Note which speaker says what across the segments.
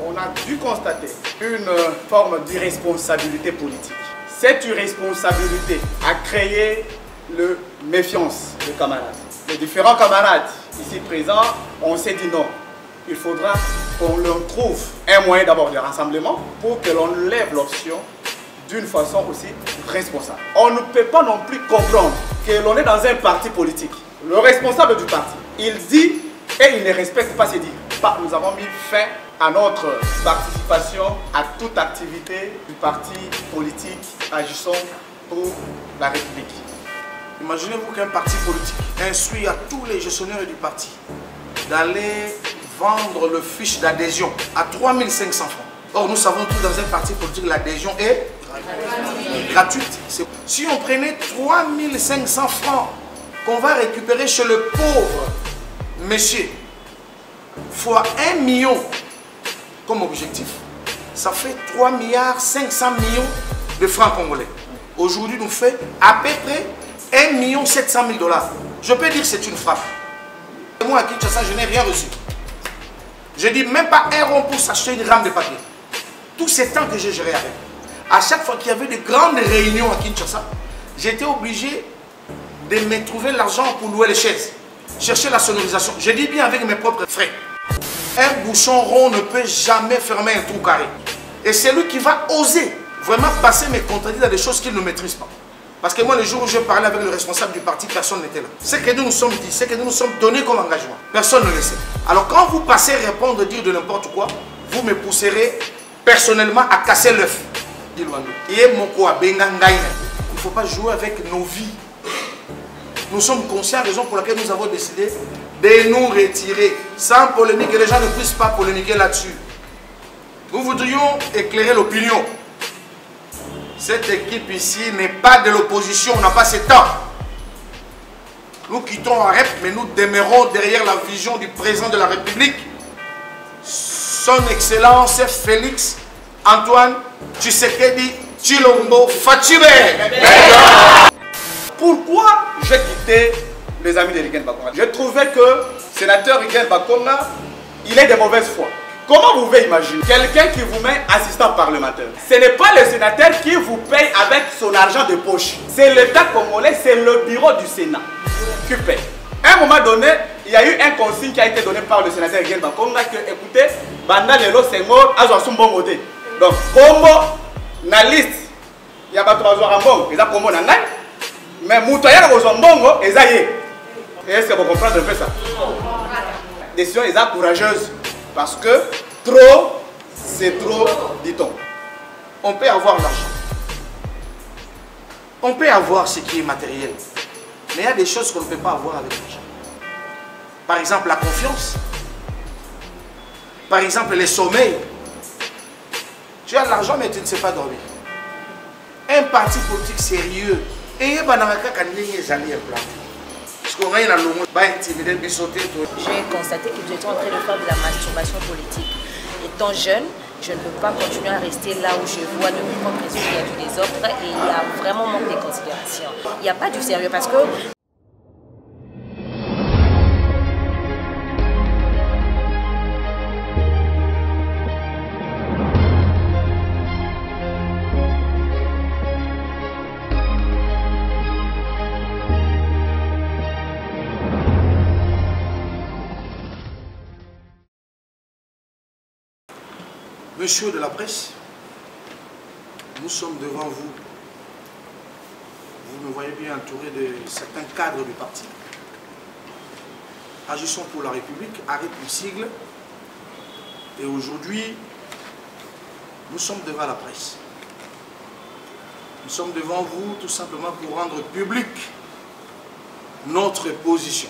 Speaker 1: on a dû constater une forme d'irresponsabilité politique. Cette irresponsabilité a créé le méfiance des camarades. Les différents camarades ici présents, on s'est dit non, il faudra qu'on leur trouve un moyen d'abord de rassemblement pour que l'on lève l'option d'une façon aussi responsable. On ne peut pas non plus comprendre que l'on est dans un parti politique. Le responsable du parti, il dit et il ne respecte pas ses dires. Nous avons mis fin à notre participation à toute activité du parti politique agissant pour la République.
Speaker 2: Imaginez-vous qu'un parti politique instruit à tous les gestionnaires du parti d'aller vendre le fiche d'adhésion à 3500 francs. Or, nous savons tous dans un parti politique, l'adhésion est gratuite. Si on prenait 3500 francs qu'on va récupérer chez le pauvre monsieur, fois 1 million comme objectif, ça fait 3 milliards 500 millions de francs congolais. Aujourd'hui, nous fait à peu près 1 700 000 $. Je peux dire que c'est une frappe. Moi, à Kinshasa, je n'ai rien reçu. Je dis même pas 1 rond pour s'acheter une rame de papier. Tous ces temps que j'ai géré avec. À chaque fois qu'il y avait de grandes réunions à Kinshasa, j'étais obligé de me trouver l'argent pour louer les chaises, chercher la sonorisation. Je dis bien avec mes propres frais. Un bouchon rond ne peut jamais fermer un trou carré. Et c'est lui qui va oser vraiment passer mes contredits dans des choses qu'il ne maîtrise pas. Parce que moi, le jour où je parlais avec le responsable du parti, personne n'était là. Ce que nous nous sommes dit, ce que nous nous sommes donné comme engagement, personne ne le sait. Alors quand vous passez répondre, dire de n'importe quoi, vous me pousserez personnellement à casser l'œuf. Il ne faut pas jouer avec nos vies. Nous sommes conscients, raison pour laquelle nous avons décidé de nous retirer sans polémique et les gens ne puissent pas polémiquer là-dessus. Nous voudrions éclairer l'opinion. Cette équipe ici n'est pas de l'opposition, on n'a pas ce temps. Nous quittons en REP, mais nous demeurons derrière la vision du président de la République, son Excellence Félix Antoine Tshisekedi Tshilombo Fatshibe.
Speaker 1: Pourquoi j'ai quitté les amis de Riguen Bakonga? Je trouvais que le sénateur Riguen Bakonga, il est de mauvaise foi. Comment vous pouvez imaginer quelqu'un qui vous met assistant parlementaire? Ce n'est pas le sénateur qui vous paye avec son argent de poche. C'est l'État congolais, c'est le bureau du Sénat qui paye. À un moment donné, il y a eu un consigne qui a été donné par le sénateur Riguen Bakonga que, écoutez, Banda Lelo Senghor a son bon côté. Donc, comme na liste, il y a pas 3 jours en bon, il y a comme on a ngai, mais Moutoya a son bon, et ça y est. Est-ce que vous comprenez un peu ça? Décision est courageuse. Parce que trop, c'est trop, dit-on.
Speaker 2: On peut avoir l'argent. On peut avoir ce qui est matériel. Mais il y a des choses qu'on ne peut pas avoir avec l'argent. Par exemple, la confiance. Par exemple, le sommeil. Tu as de l'argent, mais tu ne sais pas dormir. Un parti politique sérieux. Et il y a
Speaker 3: j'ai constaté que vous étiez en train de faire de la masturbation politique. Étant jeune, je ne peux pas continuer à rester là où je vois de mes propres yeux qu'il y a du désordre et il y a vraiment manque de considération. Il n'y a pas du sérieux parce que...
Speaker 2: Monsieur de la presse, nous sommes devant vous. Vous me voyez bien entouré de certains cadres du parti. Agissons pour la République, arrête le sigle. Et aujourd'hui, nous sommes devant la presse. Nous sommes devant vous tout simplement pour rendre public notre position.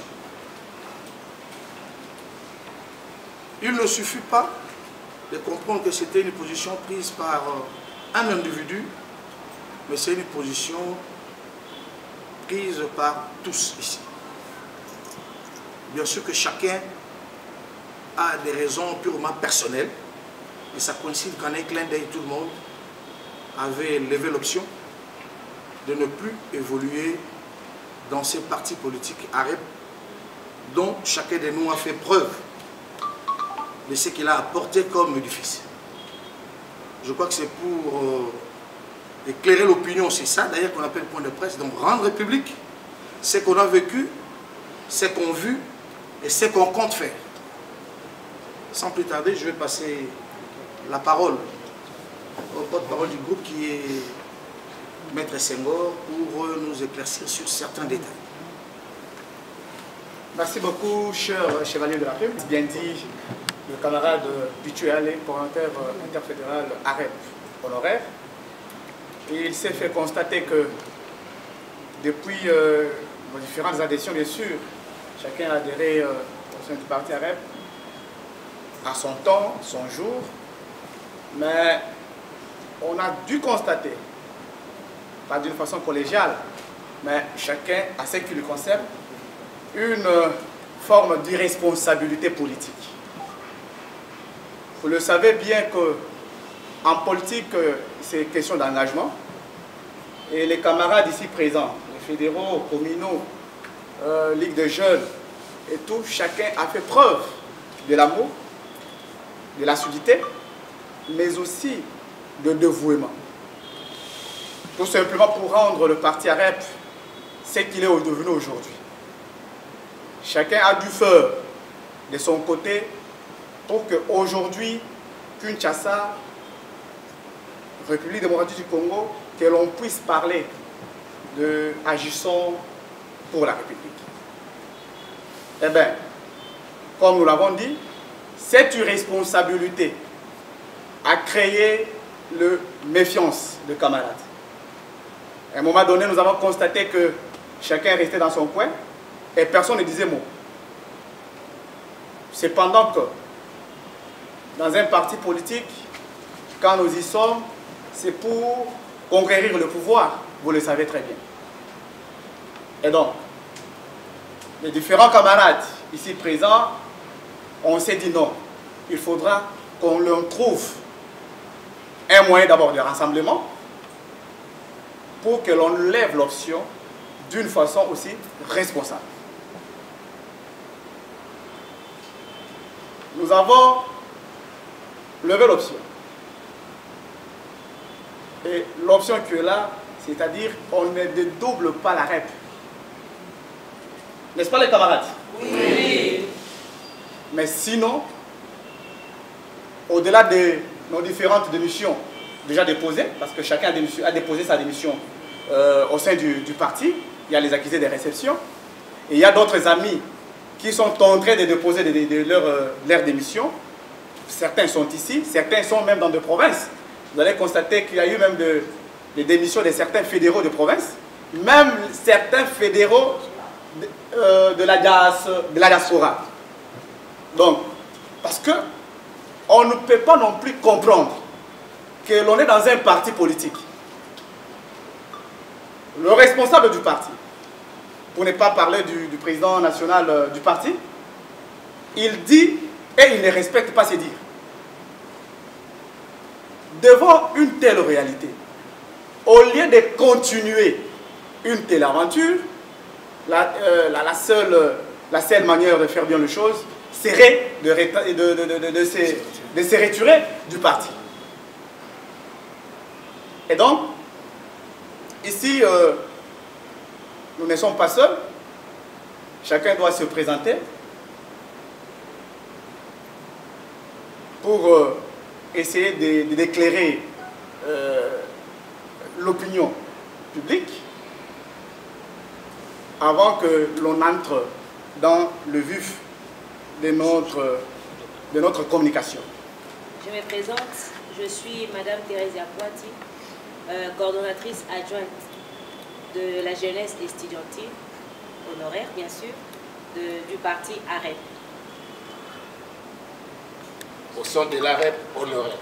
Speaker 2: Il ne suffit pas de comprendre que c'était une position prise par un individu, mais c'est une position prise par tous ici. Bien sûr que chacun a des raisons purement personnelles, et ça coïncide qu'en un clin d'œil, tout le monde avait levé l'option de ne plus évoluer dans ces partis politiques arabes dont chacun de nous a fait preuve de ce qu'il a apporté comme édifice. Je crois que c'est pour éclairer l'opinion, c'est ça d'ailleurs qu'on appelle point de presse, donc rendre public ce qu'on a vécu, ce qu'on a vu et ce qu'on compte faire. Sans plus tarder, je vais passer la parole au porte-parole du groupe qui est Maître Senghor pour nous éclaircir sur certains détails.
Speaker 1: Merci beaucoup, cher chevalier de la République. Bien dit, le camarade Bituale, coordinateur interfédéral AREP honoraire. Et il s'est fait constater que depuis nos différentes adhésions, bien sûr, chacun a adhéré au sein du parti AREP à son temps, son jour, mais on a dû constater, pas d'une façon collégiale, mais chacun, à ce qui lui concerne, une forme d'irresponsabilité politique. Vous le savez bien qu'en politique, c'est question d'engagement. Et les camarades ici présents, les fédéraux, communaux, Ligue de jeunes et tout, chacun a fait preuve de l'amour, de l'assiduité, mais aussi de dévouement. Tout simplement pour rendre le parti AREP ce qu'il est devenu aujourd'hui. Chacun a dû faire de son côté pour qu'aujourd'hui, Kinshasa, République démocratique du Congo, que l'on puisse parler de agissons pour la République. Eh bien, comme nous l'avons dit, cette irresponsabilité a créé le méfiance de camarades. À un moment donné, nous avons constaté que chacun restait dans son coin et personne ne disait mot. Cependant que dans un parti politique, quand nous y sommes, c'est pour conquérir le pouvoir, vous le savez très bien. Et donc, les différents camarades ici présents, on s'est dit non, il faudra qu'on leur trouve un moyen d'abord de rassemblement pour que l'on lève l'option d'une façon aussi responsable. Nous avons levé l'option. Et l'option qui est là, c'est-à-dire on ne dédouble pas la REP. N'est-ce pas les camarades? Oui. Mais sinon, au-delà de nos différentes démissions déjà déposées, parce que chacun a déposé sa démission au sein du parti, il y a les accusés des réceptions, et il y a d'autres amis qui sont en train de déposer leur démission. Certains sont ici, certains sont même dans des provinces. Vous allez constater qu'il y a eu même des démissions de certains fédéraux de province, même certains fédéraux de la diaspora. Donc, parce que on ne peut pas non plus comprendre que l'on est dans un parti politique. Le responsable du parti, pour ne pas parler du président national du parti, il dit et il ne respecte pas ses dires. Devant une telle réalité, au lieu de continuer une telle aventure, la seule manière de faire bien les choses serait de se retirer du parti. Et donc, ici, nous ne sommes pas seuls. Chacun doit se présenter pour essayer d'éclairer l'opinion publique avant que l'on entre dans le vif de notre communication.
Speaker 3: Je me présente, je suis Madame Thérésia Poiti, coordonnatrice adjointe de la jeunesse estudiantine, honoraire bien sûr, du parti AREP.
Speaker 4: Au sein de l'AREP honoraire.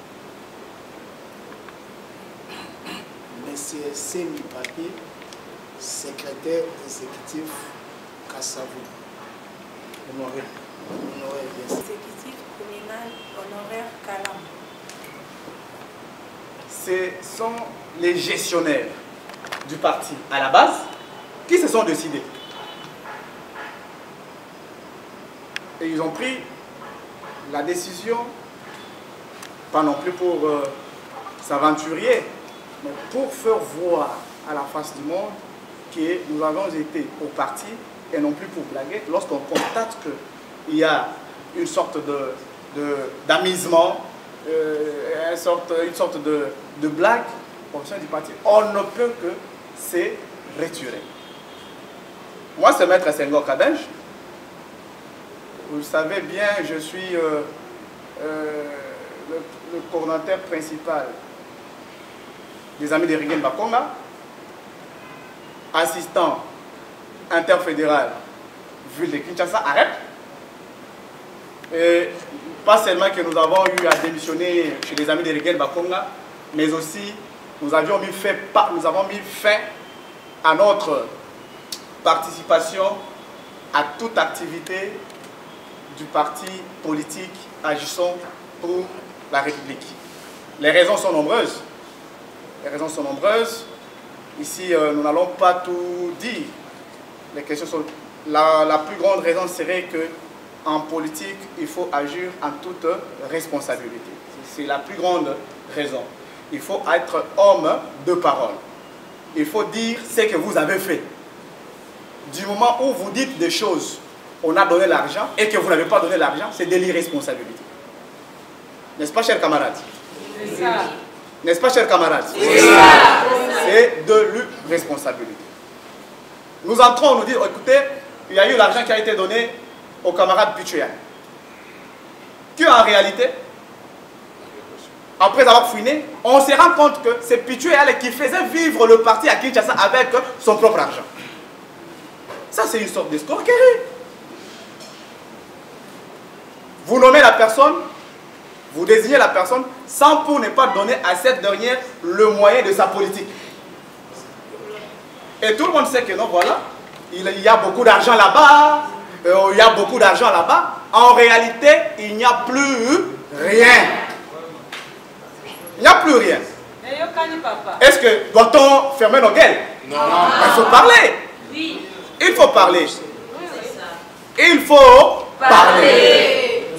Speaker 5: Monsieur Semi Papier, secrétaire exécutif Kassavou. Honoré. Honoré, bien sûr.
Speaker 6: Exécutif communal honoraire Kalam.
Speaker 1: Ce sont les gestionnaires du parti à la base qui se sont décidés. Et ils ont pris la décision, pas non plus pour s'aventurer, mais pour faire voir à la face du monde que nous avons été au parti et non plus pour blaguer. Lorsqu'on constate qu'il y a une sorte d'amusement, une sorte de blague au sein du parti, on ne peut que se retirer. Moi, c'est Maître Senghor Kadej. Vous le savez bien, je suis le coordonnateur principal des Amis de Rigen Bakonga, assistant interfédéral ville de Kinshasa, AREP. Et pas seulement que nous avons eu à démissionner chez les Amis de Rigen Bakonga, mais aussi nous avons mis fin à notre participation à toute activité du parti politique agissant pour la République. Les raisons sont nombreuses. Les raisons sont nombreuses. Ici, nous n'allons pas tout dire. Les questions sont... La plus grande raison serait qu'en politique, il faut agir en toute responsabilité. C'est la plus grande raison. Il faut être homme de parole. Il faut dire ce que vous avez fait. Du moment où vous dites des choses, on a donné l'argent et que vous n'avez pas donné l'argent, c'est de l'irresponsabilité. N'est-ce pas, chers camarades?
Speaker 6: C'est ça.
Speaker 1: N'est-ce pas, chers camarades?
Speaker 6: C'est ça.
Speaker 1: C'est de l'irresponsabilité. Nous entrons, on nous dit, écoutez, il y a eu l'argent qui a été donné au camarade Pichuyan. Qui en réalité, après avoir fouiné, on se rend compte que c'est Pichuyan qui faisait vivre le parti à Kinshasa avec son propre argent. Ça, c'est une sorte d'escroquerie. Vous nommez la personne, vous désignez la personne sans pour ne pas donner à cette dernière le moyen de sa politique. Et tout le monde sait que non, voilà, il y a beaucoup d'argent là-bas, il y a beaucoup d'argent là-bas. En réalité, il n'y a plus rien. Il n'y a plus rien. Est-ce que doit-on fermer nos gueules? Non. Il faut parler.
Speaker 6: Oui.
Speaker 1: Il faut parler. Il faut parler.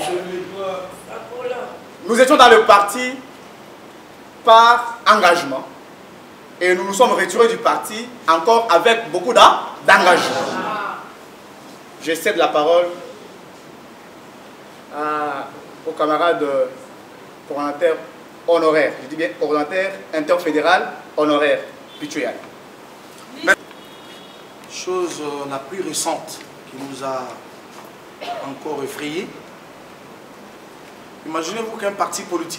Speaker 1: Nous étions dans le parti par engagement et nous nous sommes retirés du parti encore avec beaucoup d'engagement. Je cède la parole au camarade coordonnateur honoraire, je dis bien coordonnateur interfédéral honoraire, Pichuyan.
Speaker 2: Chose la plus récente qui nous a encore effrayés. Imaginez-vous qu'un parti politique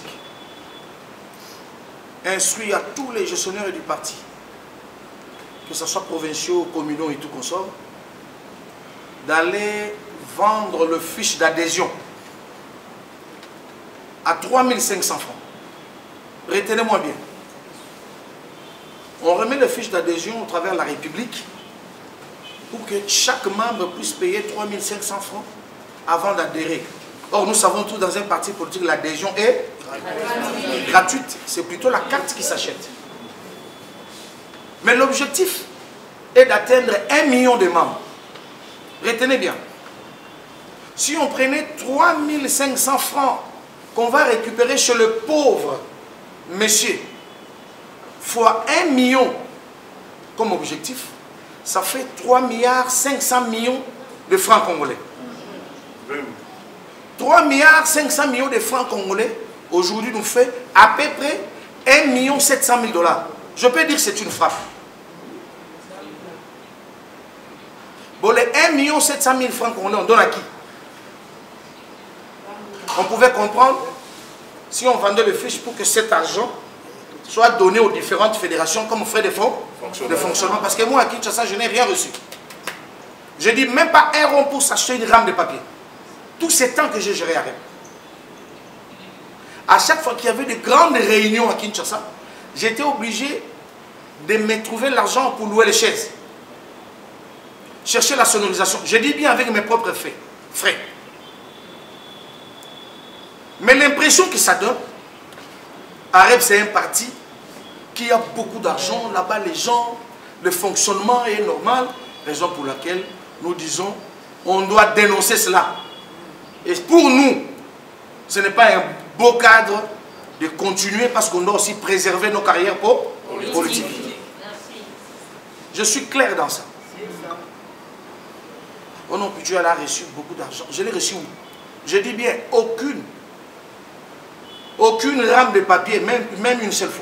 Speaker 2: instruit à tous les gestionnaires du parti, que ce soit provinciaux, communaux et tout consort, d'aller vendre le fiche d'adhésion à 3500 francs. Retenez-moi bien. On remet le fiche d'adhésion au travers de la République pour que chaque membre puisse payer 3500 francs avant d'adhérer. Or, nous savons tous dans un parti politique, l'adhésion est gratuite. C'est plutôt la carte qui s'achète. Mais l'objectif est d'atteindre 1 million de membres. Retenez bien. Si on prenait 3500 francs qu'on va récupérer chez le pauvre monsieur, fois 1 million comme objectif, ça fait 3,5 milliards de francs congolais. 3,5 milliards de francs congolais, aujourd'hui nous fait à peu près 1,7 million $. Je peux dire que c'est une frappe. Bon, les 1,7 million francs congolais, on donne à qui? On pouvait comprendre si on vendait le fiche pour que cet argent soit donné aux différentes fédérations comme frais de fonctionnement. Parce que moi, à Kinshasa, je n'ai rien reçu. Je dis même pas 1 rond pour s'acheter une rame de papier. Tous ces temps que j'ai géré à REP. À chaque fois qu'il y avait de grandes réunions à Kinshasa, j'étais obligé de me trouver l'argent pour louer les chaises. Chercher la sonorisation. Je dis bien avec mes propres frais. Mais l'impression que ça donne, AREP c'est un parti qui a beaucoup d'argent. Là-bas, les gens, le fonctionnement est normal. Raison pour laquelle nous disons, on doit dénoncer cela. Et pour nous, Ce n'est pas un beau cadre de continuer parce qu'on doit aussi préserver nos carrières politiques. Je suis clair dans ça. Oh non, puis tu as reçu beaucoup d'argent. Je l'ai reçu où? Je dis bien aucune rame de papier, même une seule fois.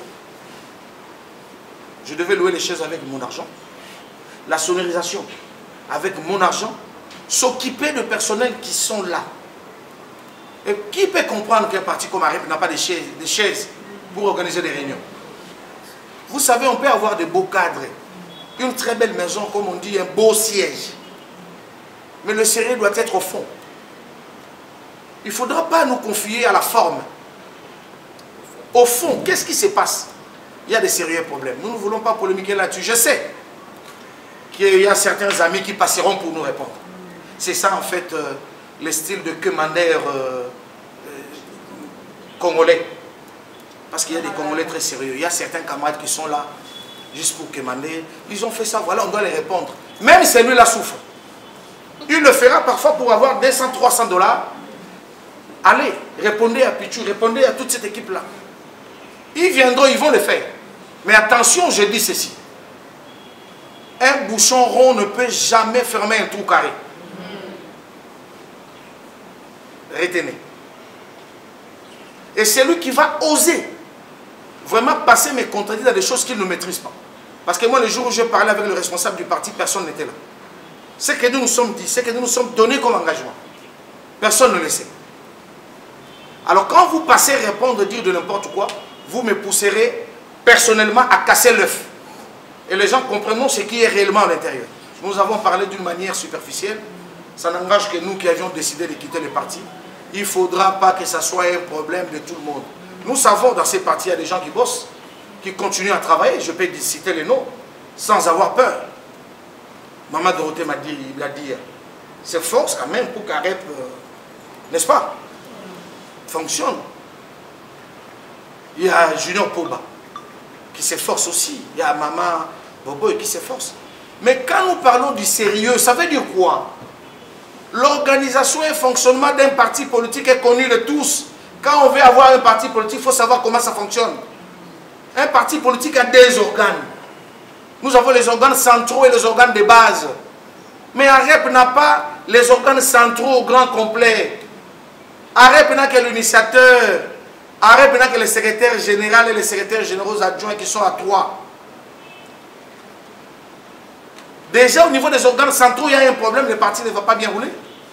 Speaker 2: Je devais louer les chaises avec mon argent, la sonorisation avec mon argent, s'occuper de personnels qui sont là. Et qui peut comprendre qu'un parti comme AREP n'a pas de chaises pour organiser des réunions? Vous savez, on peut avoir de beaux cadres, une très belle maison, comme on dit, un beau siège. Mais le sérieux doit être au fond. Il ne faudra pas nous confier à la forme. Au fond, qu'est-ce qui se passe? Il y a des sérieux problèmes. Nous ne voulons pas polémiquer là-dessus. Je sais qu'il y a certains amis qui passeront pour nous répondre. C'est ça, en fait, le style de commander congolais. Parce qu'il y a des Congolais très sérieux. Il y a certains camarades qui sont là juste pour commander. Ils ont fait ça, voilà, on doit les répondre. Même celui-là souffre. Il le fera parfois pour avoir 200, 300 $. Allez, répondez à Pichou, répondez à toute cette équipe-là. Ils viendront, ils vont le faire. Mais attention, je dis ceci. Un bouchon rond ne peut jamais fermer un trou carré. Retenez. Et c'est lui qui va oser vraiment passer mes contredits dans des choses qu'il ne maîtrise pas. Parce que moi, le jour où j'ai parlé avec le responsable du parti, personne n'était là. Ce que nous nous sommes dit, ce que nous nous sommes donné comme engagement, personne ne le sait. Alors quand vous passez répondre, dire de n'importe quoi, vous me pousserez personnellement à casser l'œuf. Et les gens comprendront ce qui est réellement à l'intérieur. Nous avons parlé d'une manière superficielle. Ça n'engage que nous qui avions décidé de quitter le parti. Il ne faudra pas que ça soit un problème de tout le monde. Nous savons dans ces partis, il y a des gens qui bossent, qui continuent à travailler. Je peux citer les noms sans avoir peur. Maman Dorothée m'a dit, il l'a dit, c'est force quand même pour qu'AREP, n'est-ce pas, fonctionne. Il y a Junior Poba qui s'efforce aussi. Il y a Maman Boboy qui s'efforce. Mais quand nous parlons du sérieux, ça veut dire quoi? L'organisation et le fonctionnement d'un parti politique est connu de tous. Quand on veut avoir un parti politique, il faut savoir comment ça fonctionne. Un parti politique a des organes. Nous avons les organes centraux et les organes de base. Mais AREP n'a pas les organes centraux au grand complet. AREP n'a que l'initiateur. AREP n'a que le secrétaire général et les secrétaires généraux adjoints qui sont à 3. Déjà au niveau des organes centraux, il y a un problème, le parti ne va pas bien rouler.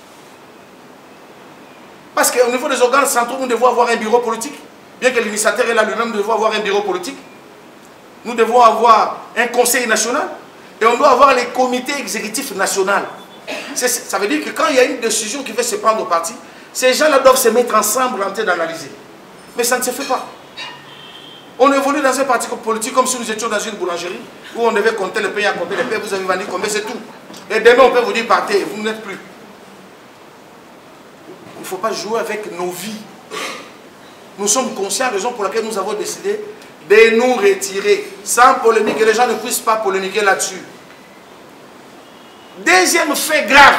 Speaker 2: Parce qu'au niveau des organes centraux, nous devons avoir un bureau politique. Bien que l'initiateur est là lui-même, nous devons avoir un bureau politique. Nous devons avoir un conseil national. Et on doit avoir les comités exécutifs nationaux. Ça veut dire que quand il y a une décision qui veut se prendre au parti, ces gens-là doivent se mettre ensemble en train d'analyser. Mais ça ne se fait pas. On évolue dans un parti politique comme si nous étions dans une boulangerie où on devait compter le pain à combien, le pain, vous avez vendu combien, c'est tout. Et demain, on peut vous dire partez, vous n'êtes plus. Il ne faut pas jouer avec nos vies. Nous sommes conscients, raison pour laquelle nous avons décidé de nous retirer sans polémique, et les gens ne puissent pas polémiquer là-dessus. Deuxième fait grave,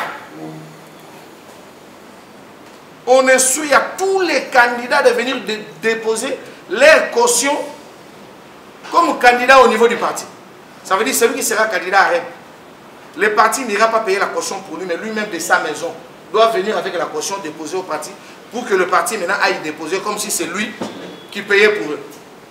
Speaker 2: on instruit à tous les candidats de venir déposer leur caution comme candidat au niveau du parti. Ça veut dire celui qui sera candidat à REP, le parti n'ira pas payer la caution pour lui, mais lui-même de sa maison doit venir avec la caution déposée au parti pour que le parti maintenant aille déposer comme si c'est lui qui payait pour eux.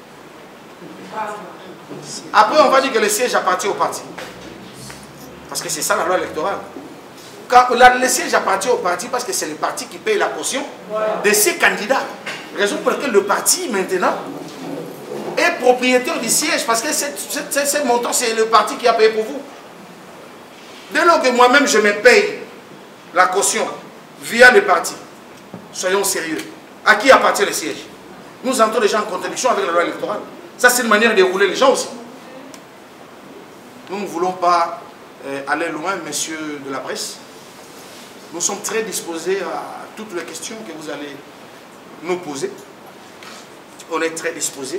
Speaker 2: Après, on va dire que le siège appartient au parti. Parce que c'est ça la loi électorale. Quand le siège appartient au parti parce que c'est le parti qui paye la caution de ses candidats. Raison pour laquelle le parti, maintenant, est propriétaire du siège parce que ce montant, c'est le parti qui a payé pour vous. Dès lors que moi-même, je me paye la caution via le parti, soyons sérieux. À qui appartient le siège? Nous entrons déjà en contradiction avec la loi électorale. Ça, c'est une manière de rouler les gens aussi. Nous ne voulons pas aller loin, messieurs de la presse. Nous sommes très disposés à toutes les questions que vous allez nous poser. On est très disposés.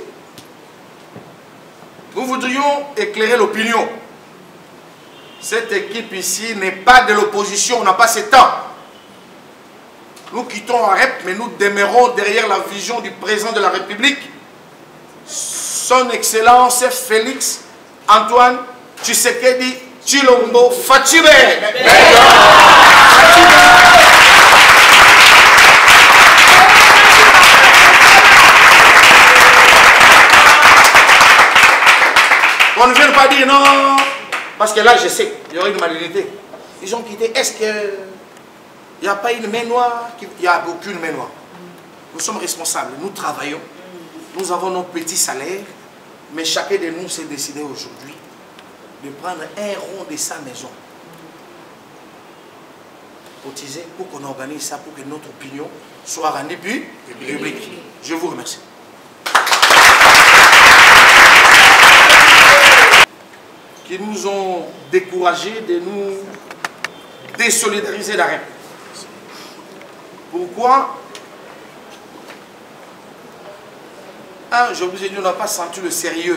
Speaker 2: Nous voudrions éclairer l'opinion. Cette équipe ici n'est pas de l'opposition, on n'a pas ce temps. Nous quittons AREP, mais nous demeurons derrière la vision du président de la République, son Excellence Félix Antoine Tshisekedi Tshilombo Fatshibe. On ne vient pas dire non, parce que là je sais, il y aurait une malhonnêteté. Ils ont quitté, est-ce qu'il n'y a pas une main noire? Il n'y a aucune main noire. Nous sommes responsables, nous travaillons, nous avons nos petits salaires, mais chacun de nous s'est décidé aujourd'hui de prendre un rond de sa maison, cotiser pour qu'on organise ça, pour que notre opinion soit rendue publique. Je vous remercie. Qui nous ont découragés de nous désolidariser d'AREP. Pourquoi? Je vous ai dit, on n'a pas senti le sérieux.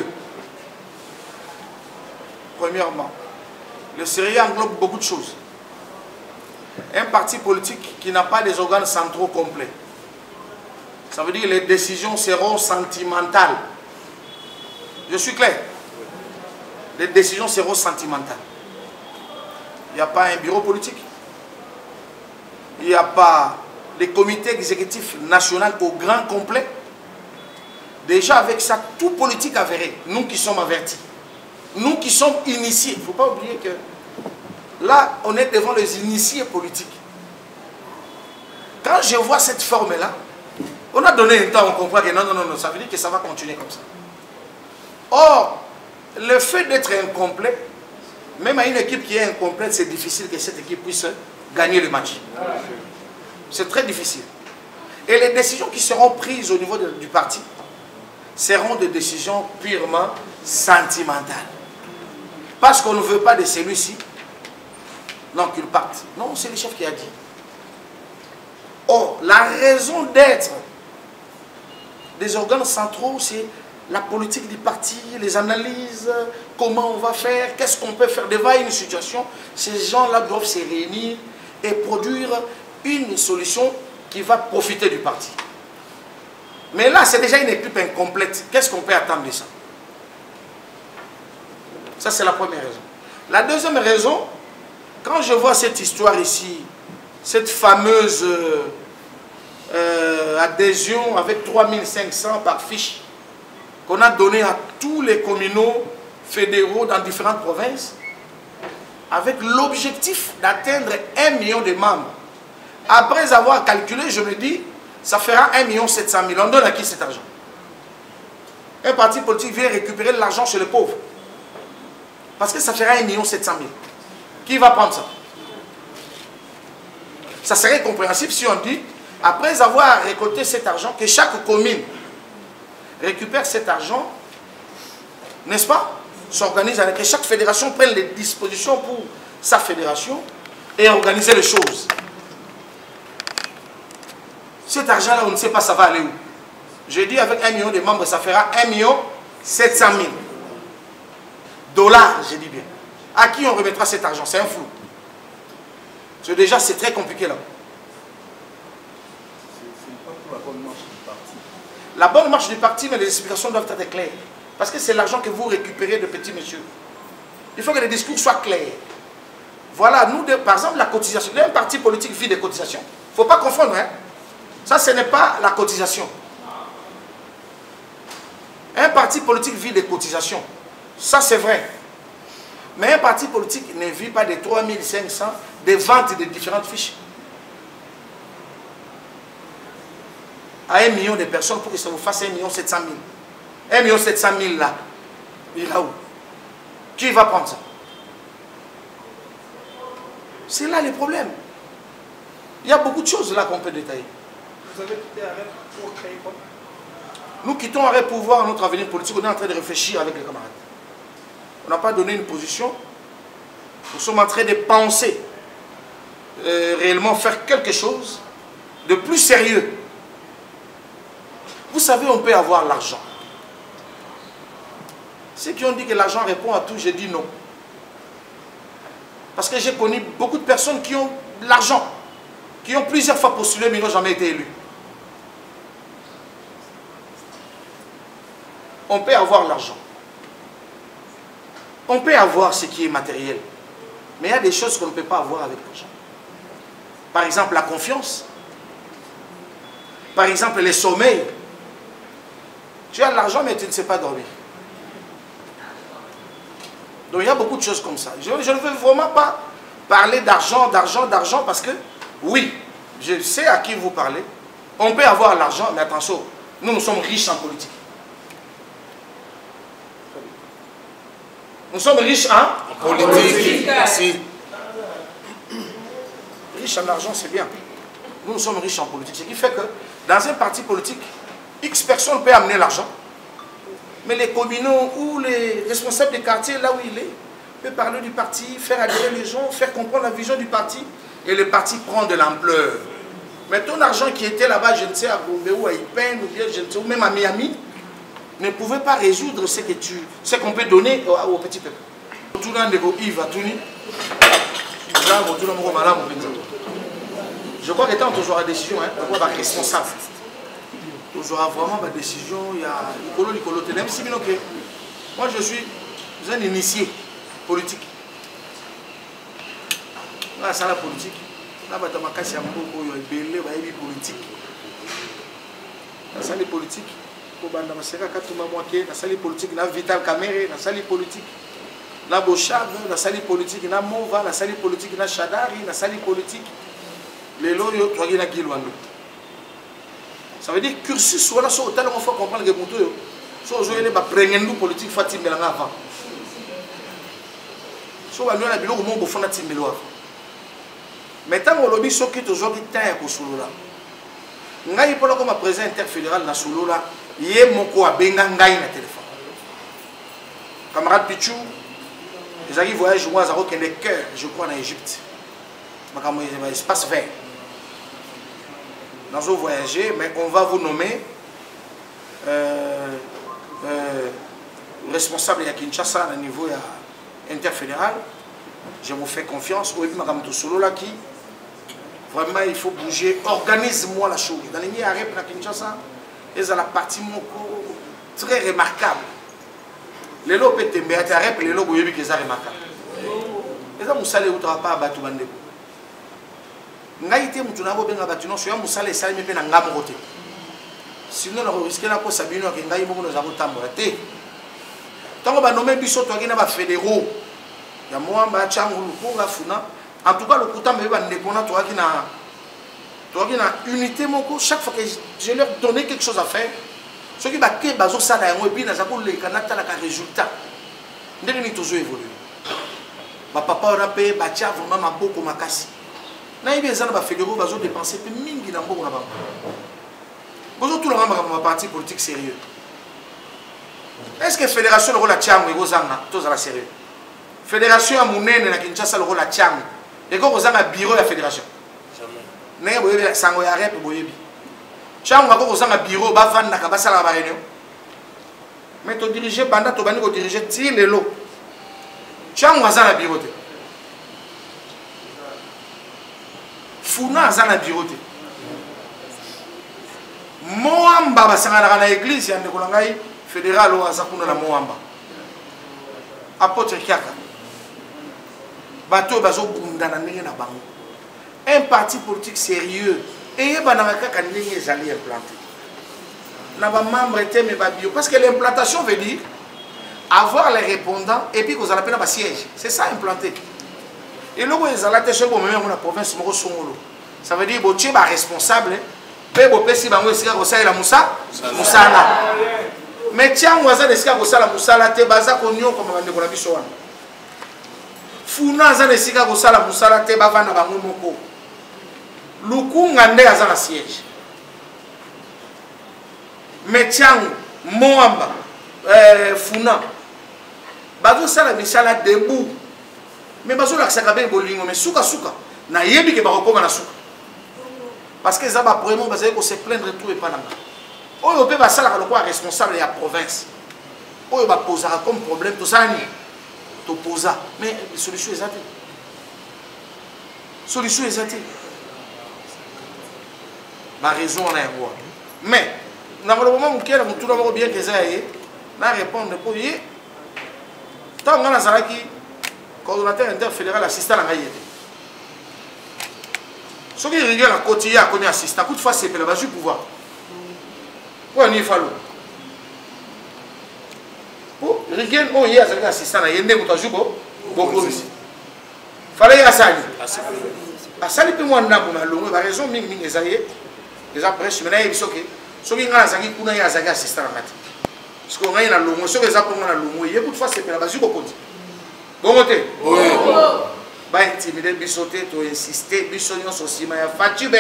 Speaker 2: Premièrement, le sérieux englobe beaucoup de choses. Un parti politique qui n'a pas des organes centraux complets. Ça veut dire que les décisions seront sentimentales. Je suis clair? Les décisions seront sentimentales. Il n'y a pas un bureau politique. Il n'y a pas des comités exécutifs nationaux au grand complet. Déjà avec ça, tout politique avéré, nous qui sommes avertis, nous qui sommes initiés, il ne faut pas oublier que là, on est devant les initiés politiques. Quand je vois cette forme-là, on a donné un temps, on comprend que non, ça veut dire que ça va continuer comme ça. Or, le fait d'être incomplet, même à une équipe qui est incomplète, c'est difficile que cette équipe puisse gagner le match. C'est très difficile. Et les décisions qui seront prises au niveau du parti seront des décisions purement sentimentales. Parce qu'on ne veut pas de celui-ci, non, qu'il parte. Non, c'est le chef qui a dit. Or, la raison d'être des organes centraux, c'est la politique du parti, les analyses, comment on va faire, qu'est-ce qu'on peut faire devant une situation. Ces gens-là doivent se réunir et produire une solution qui va profiter du parti. Mais là, c'est déjà une équipe incomplète. Qu'est-ce qu'on peut attendre de ça? Ça, c'est la première raison. La deuxième raison, quand je vois cette histoire ici, cette fameuse adhésion avec 3500 par fiche, qu'on a donné à tous les communaux fédéraux dans différentes provinces, avec l'objectif d'atteindre 1 million de membres. Après avoir calculé, je me dis, ça fera 1 700 000. On donne à qui cet argent? Un parti politique vient récupérer de l'argent chez les pauvres. Parce que ça fera 1 700 000. Qui va prendre ça? Ça serait compréhensible si on dit, après avoir récolté cet argent, que chaque commune récupère cet argent, n'est-ce pas? S'organise avec que chaque fédération prenne les dispositions pour sa fédération et organiser les choses. Cet argent-là, on ne sait pas ça va aller où. Je dis avec 1 million de membres, ça fera 1 700 000 dollars, je dis bien. À qui on remettra cet argent? C'est un flou. Parce que déjà, c'est très compliqué là.
Speaker 1: C'est pas pour la bonne marche du parti.
Speaker 2: La bonne marche du parti, mais les explications doivent être claires. Parce que c'est l'argent que vous récupérez de petits messieurs. Il faut que les discours soient clairs. Voilà, nous, par exemple, la cotisation. Un parti politique vit des cotisations. Il ne faut pas confondre, hein. Ça, ce n'est pas la cotisation. Un parti politique vit des cotisations. Ça, c'est vrai. Mais un parti politique ne vit pas des 3500 des ventes de différentes fiches. À 1 million de personnes pour que ça vous fasse 1 700 000. 1 700 000 là. Il est là où? Qui va prendre ça? C'est là le problème. Il y a beaucoup de choses là qu'on peut détailler.
Speaker 1: Vous avez quitté AREP pour créer quoi?
Speaker 2: Nous quittons AREP pour voir notre avenir politique. On est en train de réfléchir avec les camarades. On n'a pas donné une position. Nous sommes en train de penser réellement faire quelque chose de plus sérieux. Vous savez, on peut avoir l'argent. Ceux qui ont dit que l'argent répond à tout, j'ai dit non. Parce que j'ai connu beaucoup de personnes qui ont de l'argent, qui ont plusieurs fois postulé mais n'ont jamais été élus. On peut avoir l'argent. On peut avoir ce qui est matériel. Mais il y a des choses qu'on ne peut pas avoir avec l'argent. Par exemple, la confiance. Par exemple, le sommeil. Tu as de l'argent, mais tu ne sais pas dormir. Donc il y a beaucoup de choses comme ça. Je ne veux vraiment pas parler d'argent, parce que, oui, je sais à qui vous parlez. On peut avoir l'argent, mais attention, nous sommes riches en politique. Nous sommes riches en
Speaker 4: politique. Merci.
Speaker 2: Riches en argent, c'est bien. Nous sommes riches en politique. Ce qui fait que dans un parti politique, X personnes peuvent amener l'argent. Mais les communaux ou les responsables des quartiers, là où il est, peuvent parler du parti, faire adhérer les gens, faire comprendre la vision du parti. Et le parti prend de l'ampleur. Mais ton argent qui était là-bas, je ne sais, à Gombe ou à Ipen, ou bien, je ne sais, ou même à Miami, ne pouvait pas résoudre ce qu'on peut donner au petit peuple. Je crois que tant tu auras décision, on va être responsable. Tu auras vraiment ma décision, il y a même si moi je suis un initié politique. Là, c'est la politique. Là, tu as cassé un peu politique. Là, c'est la politique. Na sali politique na Vital Kamere, na sali politique na Bochab, na sali politique na Mova, na sali politique na Chadari, na sali politique les loyo toagi na Kilwando. Ça veut dire cursus soit sur autant on faut comprendre que pour tout so joyele ba prengendu politique fatim belanga avant. So ba na biloko mo bofona timbelo avant. Maintenant on lobby so ki toujours ki ta ya ko solola. Ngai polo comme président interfédéral na solola. Yé moko abenga ngai na téléphone. Camarade Pichou, ils arrivent voyage moi à Rockende cœur, je crois en Égypte. Ma espace vert. Nous allons voyager, mais on va vous nommer responsable de Kinshasa au niveau interfédéral. Je vous fais confiance. Oui, madame Toussolo là qui vraiment il faut bouger. Organise-moi la chose. Dans les nids à Kinshasa. Et c'est la partie très remarquable. Les lots peuvent tomber à terre, les lots qui sont remarquables. Et ça, vous savez, vous n'avez pas abattu Bandeko. Ngaïté, vous n'avez pas abattu, non, vous savez, ça ne peut pas être. Sinon, on risque de faire Sabino qui ngaï, nous avons tambouré. Tant qu'on va nommer Bissot, on va faire fédéraux. Il y a moi, Changou, pour la Funa. En tout cas, le coup de temps, on va faire unité chaque fois que je leur donnais quelque chose à faire ceux qui baquent bazo ça là et puis na zako le kanata la résultat ndenge ni toujours évoluer ba papa on a payé ba tia vraiment maboko makasi na ibi ezana ba fédéraux bazo dépenser pe mingi na mboko na ba bozo tout le monde ma parti politique sérieux est-ce que fédération le rôle la tiango egozanga tous à la sérieux fédération à munene na Kinshasa le rôle la tiango et ko kozanga bureau ya fédération ne boyebi sango ya rep boyebi chango ngako kozanga bureau ba vanda ka basala ba réunion mais to diriger banda to bani ko diriger ti lelo chango azana bureau te funa azana bureau te moamba basanga na église ya ndeko ngai fédéral o azakuna na moamba apôtre Kiaka bato bazo bunda na ndenge na bango. Un parti politique sérieux et il y a des alliés implantés. Parce que l'implantation veut dire avoir les répondants et puis vous allez appeler un siège. C'est ça implanté. Et là, vous allez dans la province de Songolo. Ça veut dire que vous êtes responsable. Mais tiens, vous avez des Moussala, te baza konyo comme on dit pour la Funa zanesika kosala Moussala te bavana bango moko. Lukunga nde aza na siège. Metiango, Moamba, Funa. Bazo sala misala debout. Mais bazo la sakabe bolingo mais suka na yebi ke bakoma na suka. Parce que ça va vraiment baser ko se plaindre tout et pas nanga. Oyo pe ba sala ko responsable de la province. Oyo ba posera comme problème tout ça ni. To posa mais solution exacte. Solution exacte. ma raison on a un roi. Mais, dans le moment où il y a tout d'abord bien que ça y na répondre pour y tant qu'on a ça qui coordonnateur interfédéral assistant à la ce qui regarde à côté, il y a un assistant. Coup de face, c'est le pouvoir. Pourquoi il faut le pour regarder, il y a un assistant. Il y a un assistant. Il fallait y ça. À ça, il peut moi avoir la raison. Il y a des après, maintenant, il y a ce qui est un assistant. Parce qu'on a un longue, ce qui est un longue, il y a coup de face, c'est le pouvoir. Bon côté. Oui. Ba intimider bisoté to insister bisonyo sosima ya fatube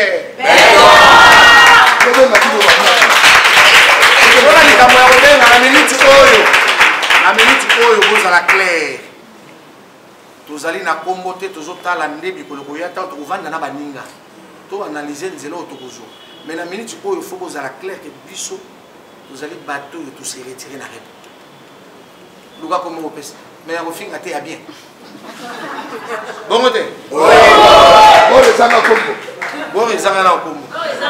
Speaker 2: ona ni kamo ya odenga na minute oyo bozala clair tozali na kombo te tozotala ndebi koloko ya ta tovanda na baninga to analyser nzela otokozo mais na minute oyo faut bozala clair que biso tozali bateau to se retirer na rep luka comme opesa mais ya kofinga te ya bien. Bon côté. Bon les amis Bon les amis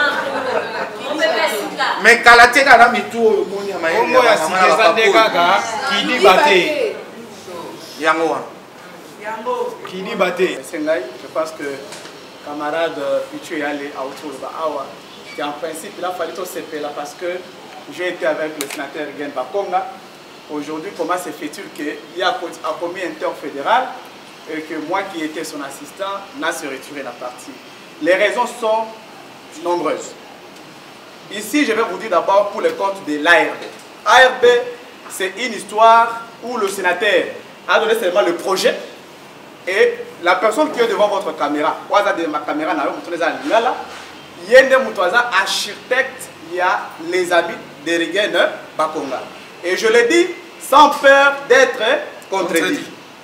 Speaker 2: mais kalaté kana mitu moni ya maye.
Speaker 1: Bongo ya sikeza kaka kidi baté.
Speaker 2: Yango.
Speaker 1: Kidi baté. Sengai, je pense que camarade Pichu Yale a autour de Awa qui en principe il a fallu tout CP là parce que j'ai été avec le sénateur Gen Bakonga. Aujourd'hui, comment se fait-il qu'il y a un comité interfédéral et que moi qui étais son assistant n'a se retiré la partie? Les raisons sont nombreuses. Ici, je vais vous dire d'abord pour le compte de l'ARB. ARB, c'est une histoire où le sénateur a donné seulement le projet et la personne qui est devant votre caméra, ma caméra, il y a un architecte, il y a les habits de Rigen Bakonga. Et je le dis sans peur d'être contredit.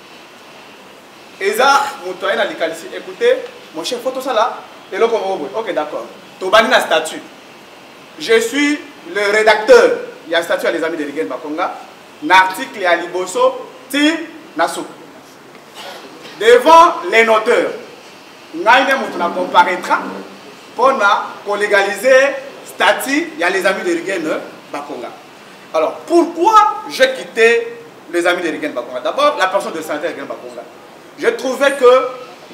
Speaker 1: Et ça, écoutez, mon chef, photo ça là, et là, ok, d'accord. Tobani na statut. Je suis le rédacteur. Il y a un statut à les amis de Rigen Bakonga. L'article à Liboso, Ti Nassou. Devant les noteurs, nous comparaîtra pour légaliser statut, il y a les amis de Rigen Bakonga. Alors, pourquoi j'ai quitté les amis de Rigen Bakonga? D'abord, la personne de sénateur Rigen Bakonga. Je trouvais que le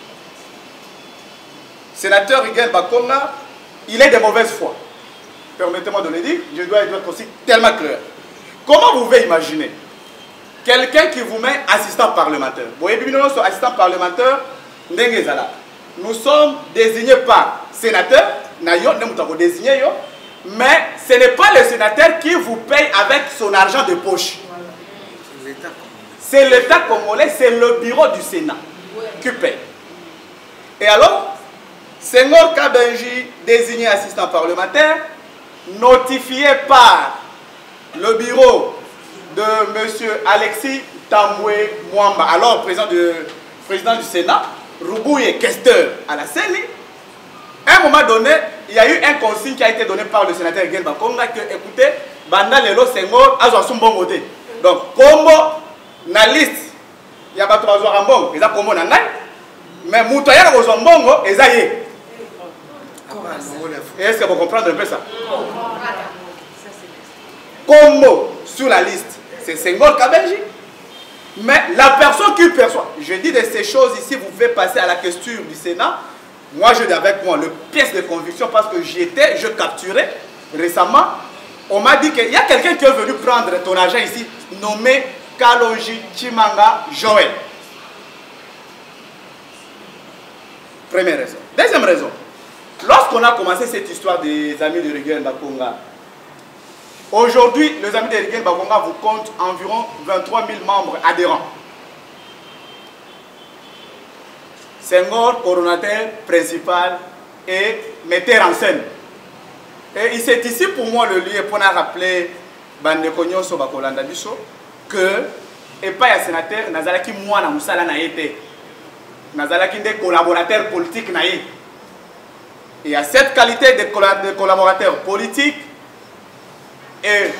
Speaker 1: sénateur Rigen Bakonga, il est de mauvaise foi. Permettez-moi de le dire, je dois être aussi tellement clair. Comment vous pouvez imaginer quelqu'un qui vous met assistant parlementaire? Vous voyez, nous assistant parlementaire, nous sommes désignés par sénateur, mais ce n'est pas le sénateur qui vous paye avec son argent de poche. C'est l'État congolais, c'est le bureau du Sénat qui paye. Et alors, Senghor Kabenji, désigné assistant parlementaire, notifié par le bureau de M. Alexis Tamboué Mwamba, alors président du Sénat, Roubouye questeur à la CENI. À un moment donné, il y a eu un consigne qui a été donné par le sénateur Gen Bakonga que, écoutez, Banda Lelo Senghor a son bon côté. Donc, Combo, na liste, il y a pas trois jours en bon, ils ont Combo na nai, mais Moutaya a son bon, ils ont. Est-ce que vous comprenez un peu ça? Combo sur la liste, c'est Senghor Kabenji. Mais la personne qui perçoit, je dis de ces choses ici, vous pouvez passer à la question du Sénat. Moi, j'ai avec moi le pièce de conviction parce que j'y étais, je capturais récemment. On m'a dit qu'il y a quelqu'un qui est venu prendre ton argent ici, nommé Kalonji Chimanga Joël. Première raison. Deuxième raison. Lorsqu'on a commencé cette histoire des amis de Rigen Bakonga, aujourd'hui, les amis de Rigen Bakonga vous comptent environ 23 000 membres adhérents. Senghor, coordonnateur principal et metteur en scène. Et c'est ici pour moi le lieu pour nous rappeler Bandekonyo Sobakolanda Biso que et pas un sénateur Nazalaki moi na musala na été Nazalaki des collaborateurs politiques na été. Et à cette qualité de collaborateur politique et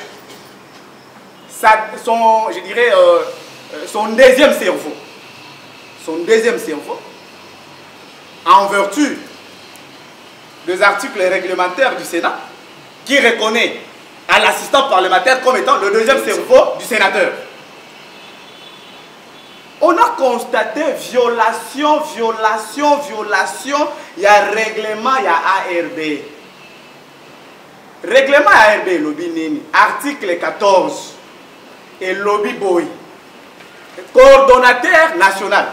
Speaker 1: je dirais son deuxième cerveau. Son deuxième cerveau, en vertu des articles réglementaires du Sénat qui reconnaît à l'assistant parlementaire comme étant le deuxième cerveau du sénateur. On a constaté violation, il y a règlement, il y a ARB. Règlement ARB, lobby nini, article 14, et lobby boy. Coordonnateur national,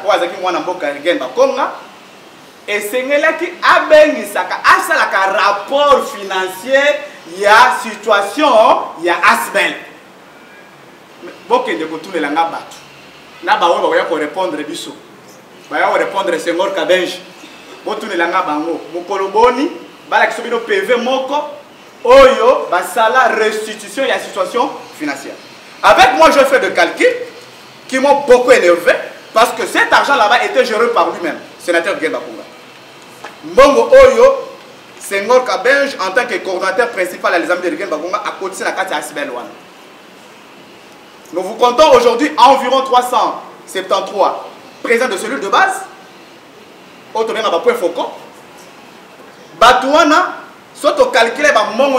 Speaker 1: et c'est qui a un rapport financier, il y a situation, il y a Asbel. Bon, il y a na ba wa ko répondre biso ba ya répondre Senghor Kabenji botu ne langa bango mokolo boni bala kiso bino PV moko oyo ba sala restitution ya situation financière. Avec moi je fais de calculs qui m'ont beaucoup énervé parce que cet argent là-bas était géré par lui-même, sénateur Guy Bakonga. Mbongo oyo Senghor Kabenji en tant que coordinateur principal à les amis de Guy Bakonga a cotisé la carte à Asbel wana. Nous vous comptons aujourd'hui environ 373 présents de cellules de base. Autrement, point focaux. Batouana, soit au calculé,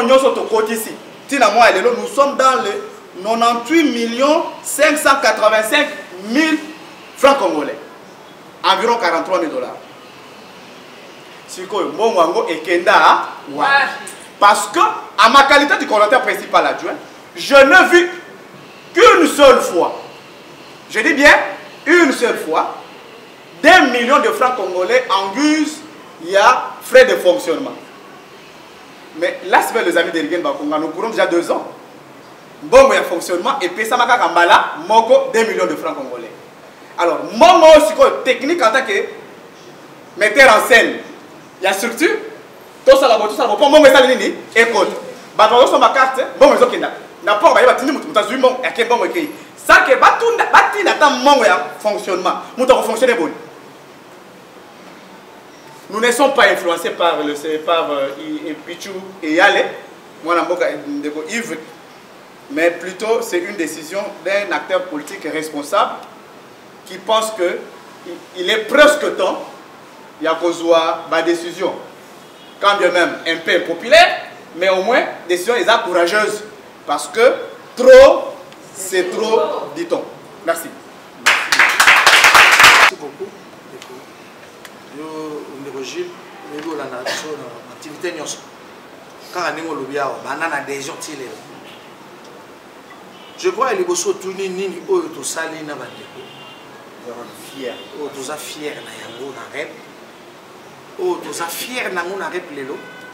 Speaker 1: nous sommes dans les 98 585 000 francs congolais. Environ 43 000 dollars. Parce que, à ma qualité de coordinateur principal adjoint, je n'ai vu qu'une seule fois, je dis bien une seule fois, 2 millions de francs congolais en guise, il y a frais de fonctionnement. Mais là, c'est les amis de Rigen Bakonga, nous courons déjà 2 ans. Bon, il y a fonctionnement et puis ça m'a Kambala, Moko, 2 millions de francs congolais. Alors, moi aussi, technique en tant que metteur en scène, il y a structure, tout ça, tout ça, pour moi, ça, écoute, bah, sur ma carte, bon, mais ok, n'importe quoi, il y a ça que fonctionnement, nous ne sommes pas influencés par Pichou et Yale, Yves, mais plutôt c'est une décision d'un acteur politique responsable qui pense qu'il est presque temps, il y a ma décision, quand bien même un peu impopulaire, mais au moins décision est courageuse. Parce que trop, c'est trop, dit-on. Merci.
Speaker 2: Merci beaucoup. Je crois que les bosso tourner nini o to sali na bandeko.
Speaker 1: Fier.
Speaker 2: O to za fier na yango na rep. O to za fier na ngona rep lelo.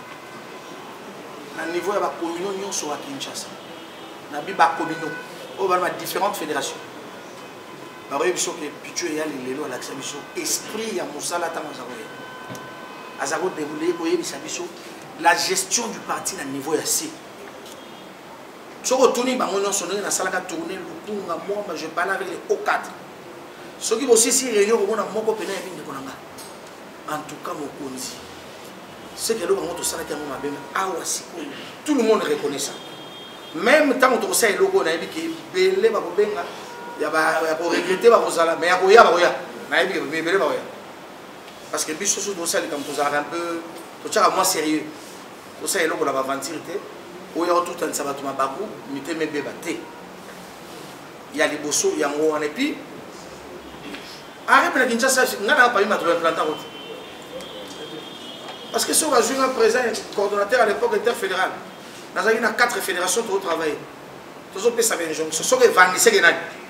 Speaker 2: Na niveau ya ba communion nyonso wa Kinshasa. Na bi ba communion o ba différentes fédérations. Ba re biso ke pichu ya lelo la biso esprit ya musala ta mazakoye. Azako déroulé ko yebisa biso la gestion du parti na niveau ya C. Soko tuni bango nyonso na salaka tourner lukunga moi je parle avec les O4. Ce qui aussi si réunion ko mona moko pena yebinde konanga. En tout cas mon konzi. Ce que l'on a salaka mo mabe awa siko. Tout le monde reconnaît ça. Même tant on sait logo na yebi ke belé ba ko benga ya ba ko regretter ba ko sala mais ya ko ya ba ko ya. Na yebi ke belé ba ko ya. Parce que biso so do sala comme to un peu to tchaka moi sérieux. To sala logo la ba mentir té. Il y a tout un sabat ma bakou, mité me bébaté. Il y a les bossos, il y a un et puis arrête la Kinshasa, n'a pas eu ma trouvé planter route. Parce que si on va jouer un président coordonnateur à l'époque interfédéral, dans une 4 fédérations pour travailler. Tous les ça ce sont les vanissés qui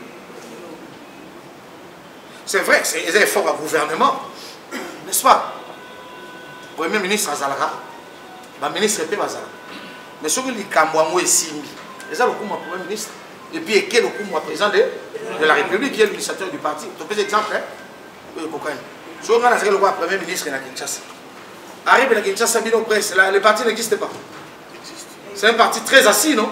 Speaker 2: c'est vrai, c'est des efforts à gouvernement, n'est-ce pas? Premier ministre Azalaka, le ministre P. Bazala. Mais ce que les Kamouamou et Simbi, c'est ça le coup, mon premier ministre, et puis qui est le coup, mon président de la République, qui est l'initiateur du parti. Tu peux exemple, hein? Ce qu'on a le premier ministre de la Kinshasa. Arrive à la Kinshasa, le parti n'existe pas. C'est un parti très assis, non?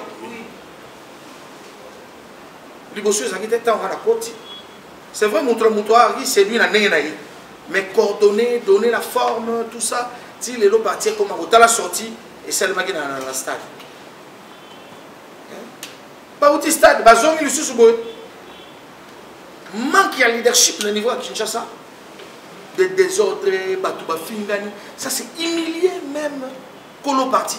Speaker 2: C'est vrai, mon c'est lui, mais coordonner, donner la forme, tout ça, si les autres partis, comme on a sorti. Et c'est le magasin dans le stade. Pas au stade, bazon il sous boy. Manque de leadership au niveau de Kinshasa. de désordre, Batouba Fingani. Ça c'est humilier même Kolo Parti.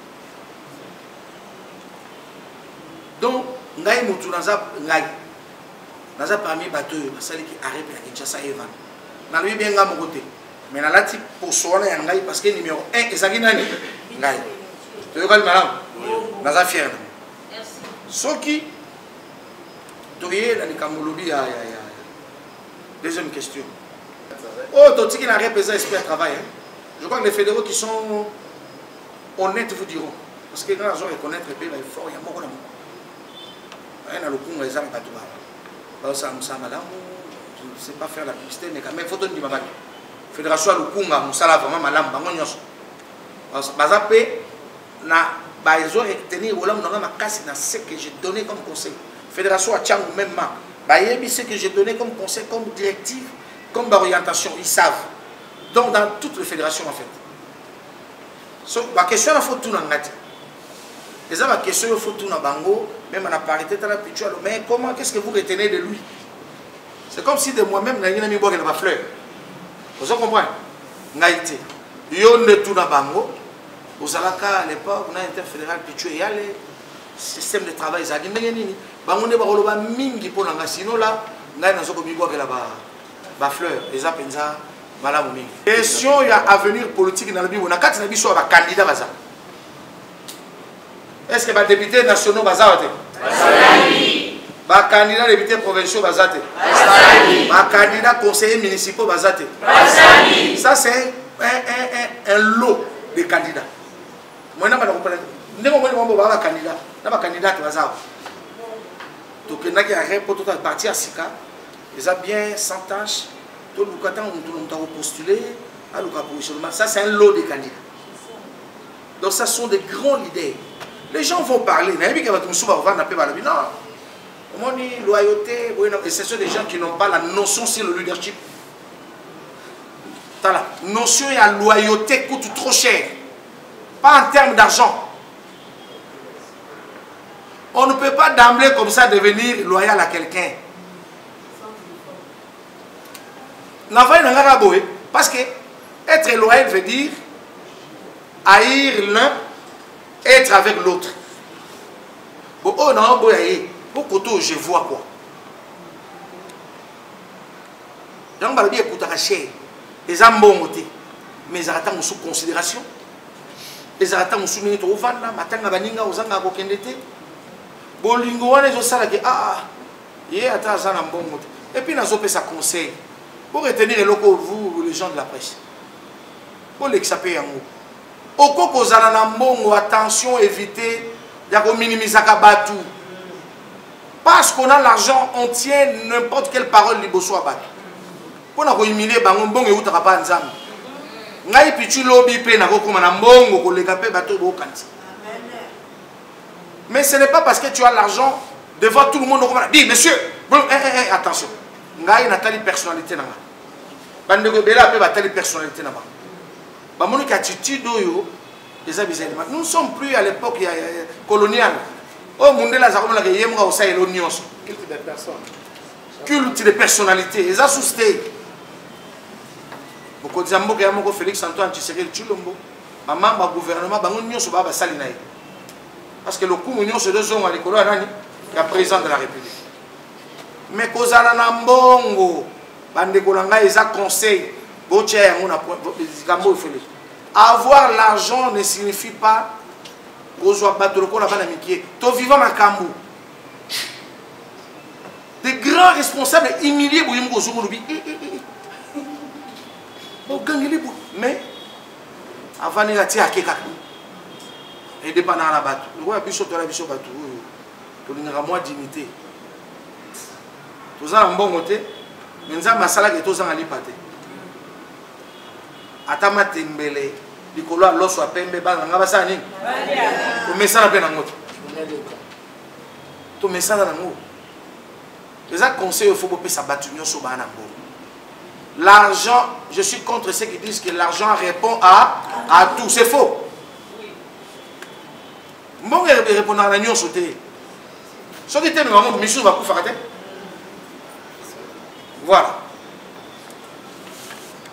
Speaker 2: Donc, Ngaï Moutou Naza parmi Batou, celle qui arrête la Kinshasa Evan. N'a lui bien mon côté. Mais dans la type pour soi, Ngaï parce que numéro 1 et ça qui n'a Ngaï. Tu veux quoi, madame? Naza fier. Ce qui, tu es dans les Kamolobi, deuxième question. Oh, Toti qui n'a rien pesé esprit à travail. Je crois que les fédéraux qui sont honnêtes vous diront. Parce que quand ils ont reconnaître le pays, il faut il y a beaucoup d'amour. Il y a le coup, les gens ne sont pas tout. Je ne sais pas faire la publicité, mais quand même, il faut donner ma fédération à Lukunga, nous sommes vraiment malades. Parce que ils ont retenu ce que j'ai donné comme conseil. Fédération à Tchang même, ce que j'ai donné comme conseil, comme directive, comme orientation, ils savent. Donc dans toutes les fédérations en fait. La question il faut tout dans la question il faut tout dans bango, même en parité dans la picture. Mais comment, qu'est-ce que vous retenez de lui? C'est comme si de moi-même je n'ai pas de fleur. Vous comprenez? Naïté. Yo ne tout dans bango. Vous allez à l'époque, on a interfédéral picture et le système de travail ça dit mais nini. Bango ne ba koloba mingi pour nga sinon là, ngai na zoko bigo ke la ba fleur, les apenza malamu mingi. Question il y a avenir politique dans le bibo na kati na biso ba candidat baza. Est-ce que les députés nationaux bazate? Les candidats députés provinciaux bazate? Les candidats conseillers municipaux bazate? Ça c'est un lot de candidats. Moi je ne sais pas candidat. Je suis candidat donc il y a un parti à Sika. Ils ont bien sans tâche. Tout le monde a postulé. Ça c'est un lot de candidats. Donc ça sont des grands leaders. Les gens vont parler. Non, on dit loyauté. Et ce sont des gens qui n'ont pas la notion sur le leadership. La notion de la loyauté coûte trop cher. Pas en termes d'argent. On ne peut pas d'emblée comme ça devenir loyal à quelqu'un. Parce que être loyal veut dire haïr l'un, être avec l'autre. Oh non, je vois quoi. Donc, je vais cher. Les hommes bon côté. Mais ils attendent sous considération. Ils attendent sous minute au vanda, matin à baninga aux anga kokendete. Bolingo wana zo sala que yé attend ça bon côté. Et puis nazo pe sa conseil. Pour retenir les locaux vous les gens de la presse. Pour l'exaper yango. Oko kozala na mbongo attention éviter ya ko minimiser ka batu. Parce qu'on a l'argent, on tient n'importe quelle parole liboso à batu. Pour nous humilier, bango mbongo utaka pa nzambe. Ngai pichu lobby pe na kokoma na mbongo ko leka pe bato bo kanti. Mais ce n'est pas parce que tu as l'argent devant tout le monde on dit monsieur, attention. Ngai na tali personnalité na nga. Bande ko bela pe batali personnalité na ba. Ba moni attitude oyo les abisés. Nous ne sommes plus à l'époque coloniale. Oh Mundela za komona ke yemga osaelo nyonso.
Speaker 4: Culte des personnes.
Speaker 2: Culte de personnalité. Ils ont sousté. Beaucoup de gens qui ont Félix Antoine Tshisekedi Tshilombo, maman, le gouvernement, parce que le coup, c'est 2 ans à l'école, il y a président de la République. Mais quand on a un bongo, ils ont conseil, avoir l'argent ne signifie pas que tu battre le corps tu vivant à Kambo. Des grands responsables humiliés pour mais avant de la tirer et de pas dans la batte le roi biso to la biso batou to linga moi dignité to za bon côté mais nza masala ke to za ngali paté atama tembele likolo loso apembe ba nga basala nini to mesala pe na ngoto to mesala na ngo les conseils il faut pas sa battu nyoso ba na ngo. L'argent, je suis contre ceux qui disent que l'argent répond à tout. C'est faux. Bon, répondre à la nuance sauté. Ce qui est vraiment mission va vous faire. Voilà.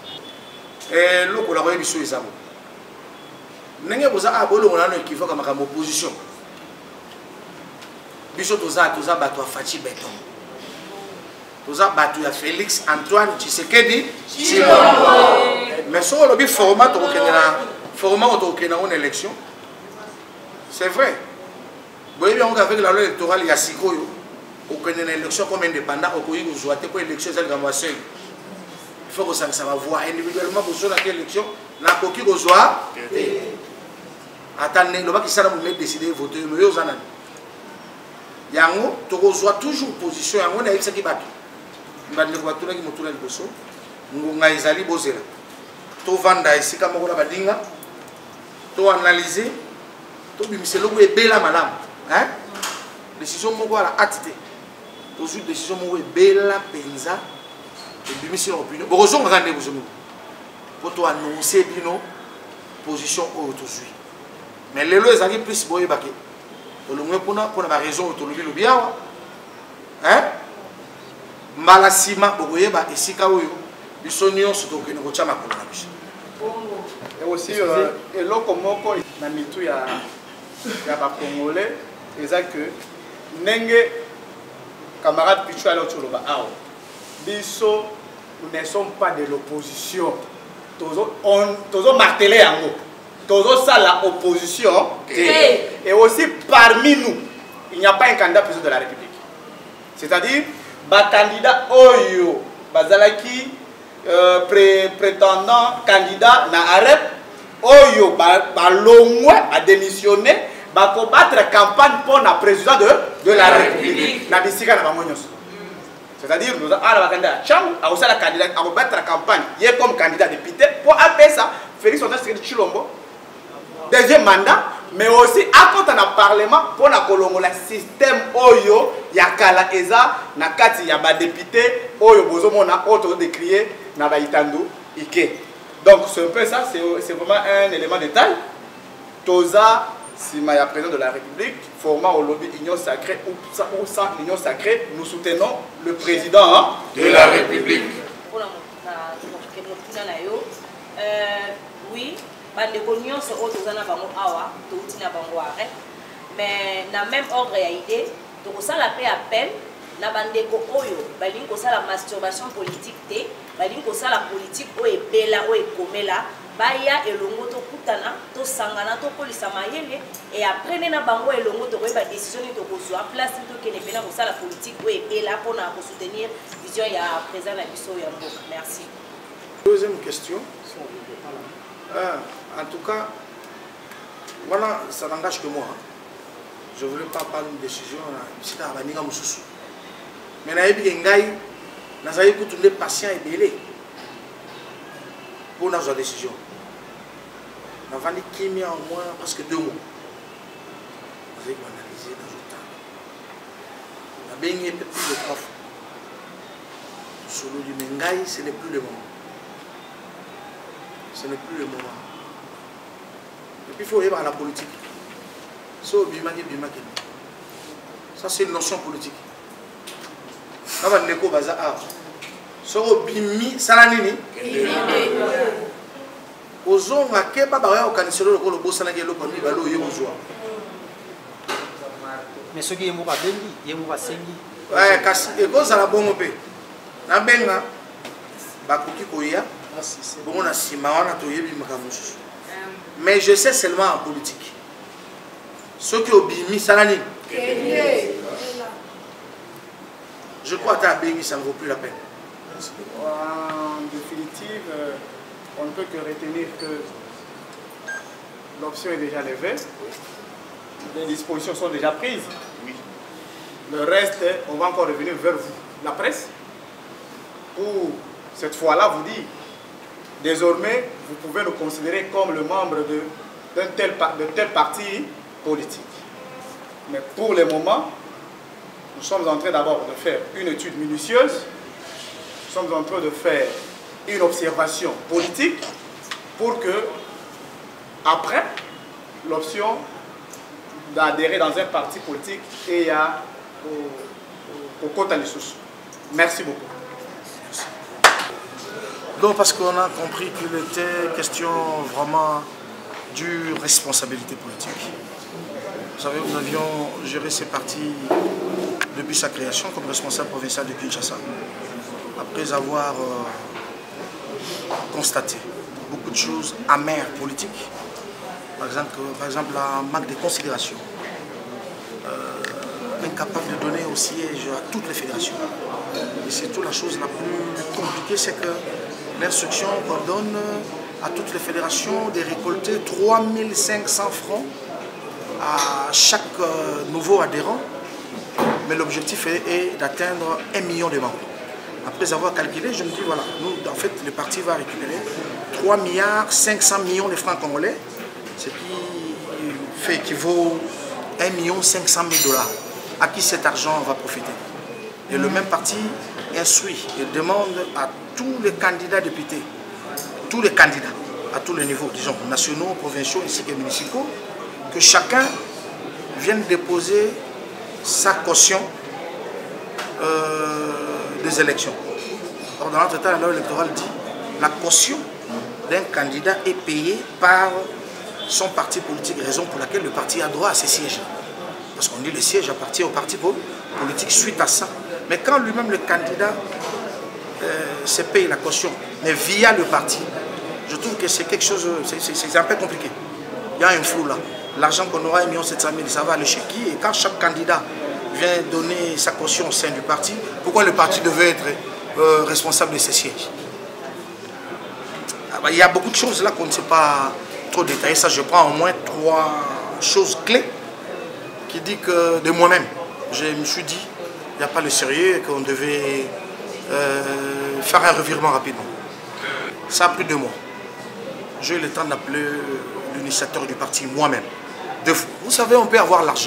Speaker 2: Et l'autre, on a envoyé sur les amours. N'engé boza a bolo on a no équivoque comme opposition. Biso toza bato a Fachi Beton. Toza bato ya Félix Antoine Tshisekedi Tshilombo. Mais sur le format on élection. C'est vrai. Vous voyez bien avec la loi électorale il y a sikoyo. Au une élection comme indépendant au pays où jouer pour élection c'est comme ça. Il faut que ça va voir individuellement pour sur laquelle élection na koki ko joie. Attendez, le mec qui s'est décidé de voter, mais il y a yango tu reçois toujours position yango na yebisa ki bato mbande ko batuna ki motuna liboso ngunga ezali bozela to vanda esika moko na badinga to analyser to bimiselo ko ebela malamu hein décision moko ala acte to ju décision moko ebela penza et bimiselo opinion bozo ngande bozo pour to annoncer bino position au to suis mais les lois ezali plus boye baké pour la raison autonomie le bien hein malasima bokoyeba esika oyo bisonyo surtout que nous chama ko na biso
Speaker 1: et aussi eloko moko na mitu ya ba congolais exact que nenge camarade Pichu alors tu loba awo biso nous ne sommes pas de l'opposition tozo marteler yango tozo ça la opposition et aussi parmi nous il n'y a pas un candidat président de la République, c'est-à-dire ba candidat oyo bazalaki prétendant candidat na arep oyo ba longwe a démissionné ba combattre campagne pour la président de la République na bisika na bamonyos. C'est-à-dire nous avons un candidat Cham a aussi la candidat à combattre la campagne il est comme candidat député pour appeler ça Félix Antoine Tshisekedi Tshilombo deuxième mandat, mais aussi à côté du Parlement pour la Colongola système Oyo Yakala Eza Nakati Yaba député Oyo Bozomona auto décrié Naba Itandu Ike. Donc c'est un peu ça, c'est vraiment un élément de taille. Toza Simaya président de la République, format au lobby Union Sacrée ou sans Union Sacrée, nous soutenons le président
Speaker 2: de la République.
Speaker 3: Oui. Bandeko nyonso oyo tozana bango awa touti na bango arrêt mais na même ordre ya idée tokosala pe appel na bandeko oyo balingi kosala masturbation politique te balingi kosala politique oyo ebela oyo ekomela baya elongo tokutana tosangana tokolisa mayele et après na bango elongo tokoyeba décision ni tokozwa place tokende pena kosala politique oyo ebela mpona kosoutenir vision ya président na biso ya mboka. Merci.
Speaker 2: Deuxième question. En tout cas, voilà, ça n'engage que moi. Je ne voulais pas prendre une décision. Mais nous avons écouté les patients et belés pour notre décision. Nous avons dit qu'il y a au moins presque 2 mois. Nous avons analysé dans le temps. Nous avons baigné plus de 3 fois. Sur le Mengaï, ce n'est plus le moment. Ce n'est plus le moment. Et puis il faut y avoir la politique. Ça c'est une notion politique. Ça va être bazar. Ça bimi salanini. Ozo ngake ba ba au kaniselo lokolo bosana ke lokoni ba lo yebo zwa.
Speaker 7: Mais ce qui est mou ba bengi, yemo ba sengi.
Speaker 2: Ouais, kasi e ko za la bongo pe. Na benga ba koki koya. Bon on a sima wana to yebi makamusu. Mais je sais seulement en politique. Ceux qui ont bimi salani. Je crois que Bengi ça ne vaut plus la peine.
Speaker 1: En définitive, on ne peut que retenir que l'option est déjà levée. Les dispositions sont déjà prises. Oui. Le reste, on va encore revenir vers vous, la presse, pour cette fois-là vous dire. Désormais, vous pouvez nous considérer comme le membre de tel parti politique. Mais pour le moment, nous sommes en train d'abord de faire une étude minutieuse. Nous sommes en train de faire une observation politique pour que, après, l'option d'adhérer dans un parti politique et au quota de sous. Merci beaucoup.
Speaker 2: Donc parce qu'on a compris qu'il était question vraiment d'une responsabilité politique. Vous savez, nous avions géré ces partis depuis sa création comme responsable provincial de Kinshasa. Après avoir constaté beaucoup de choses amères politiques, par exemple la manque de considération, incapable de donner au siège à toutes les fédérations. Et surtout la chose la plus compliquée, c'est que l'instruction qu'on donne à toutes les fédérations de récolter 3500 francs à chaque nouveau adhérent, mais l'objectif est d'atteindre 1 million de membres. Après avoir calculé, je me dis voilà, nous en fait le parti va récupérer 3 milliards 500 millions de francs congolais, ce qui équivaut 1 500 000 $. À qui cet argent va profiter? Et le même parti instruit et demande à tous les candidats députés, tous les candidats à tous les niveaux, disons nationaux, provinciaux ainsi que municipaux, que chacun vienne déposer sa caution des élections. Or, dans notre état, la loi électorale dit la caution d'un candidat est payée par son parti politique, raison pour laquelle le parti a droit à ses sièges. Parce qu'on dit que le siège appartient au parti politique suite à ça. Mais quand lui-même, le candidat, se paye la caution, mais via le parti, je trouve que c'est quelque chose, c'est un peu compliqué. Il y a un flou là. L'argent qu'on aura, 1 700 000, ça va aller chez qui? Et quand chaque candidat vient donner sa caution au sein du parti, pourquoi le parti devait être responsable de ses sièges? Il y a beaucoup de choses là qu'on ne sait pas trop détailler. Ça, je prends au moins 3 choses clés qui dit que de moi-même, je me suis dit, il n'y a pas le sérieux et qu'on devait faire un revirement rapidement. Ça a pris 2 mois. J'ai eu le temps d'appeler l'initiateur du parti moi-même. Vous savez, on peut avoir l'argent.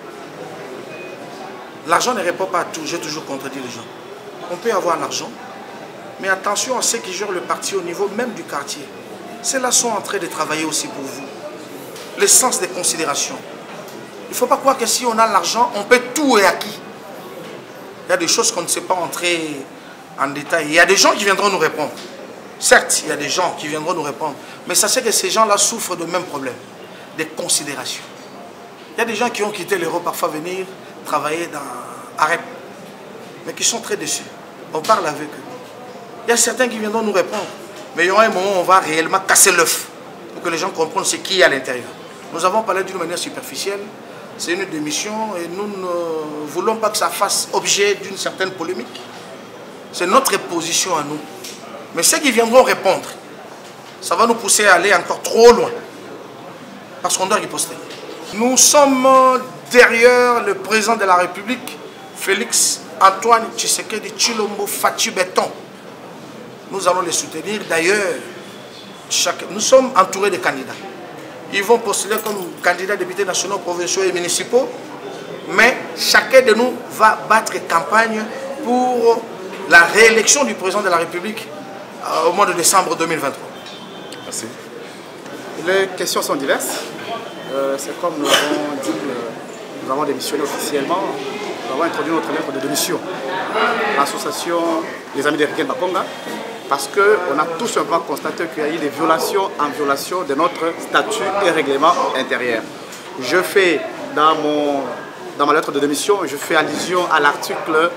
Speaker 2: L'argent ne répond pas à tout. J'ai toujours contredit les gens. On peut avoir l'argent, mais attention à ceux qui gèrent le parti au niveau même du quartier. Ceux-là sont en train de travailler aussi pour vous. Le sens des considérations. Il ne faut pas croire que si on a l'argent, on peut tout et acquis. Il y a des choses qu'on ne sait pas entrer en détail. Il y a des gens qui viendront nous répondre. Certes, il y a des gens qui viendront nous répondre. Mais sachez que ces gens-là souffrent de même problème. Des considérations. Il y a des gens qui ont quitté l'Europe parfois venir travailler dans AREP. Mais qui sont très déçus. On parle avec eux. Il y a certains qui viendront nous répondre. Mais il y aura un moment où on va réellement casser l'œuf. Pour que les gens comprennent ce qu'il y a à l'intérieur. Nous avons parlé d'une manière superficielle. C'est une démission et nous ne voulons pas que ça fasse objet d'une certaine polémique. C'est notre position à nous. Mais ceux qui viendront répondre, ça va nous pousser à aller encore trop loin. Parce qu'on doit riposter. Nous sommes derrière le président de la République, Félix Antoine Tshisekedi Tshilombo Fatou Beton. Nous allons les soutenir. D'ailleurs, nous sommes entourés de candidats. Ils vont postuler comme candidats députés nationaux, provinciaux et municipaux. Mais chacun de nous va battre campagne pour la réélection du président de la République au mois de décembre 2023.
Speaker 1: Merci. Les questions sont diverses. C'est comme nous avons dit que nous avons démissionné officiellement. Nous avons introduit notre lettre de démission à l'association des Amis d'Eriken Bakonga parce qu'on a tout simplement constaté qu'il y a eu des violations en violation de notre statut et règlement intérieur. Je fais dans ma lettre de démission, je fais allusion à l'article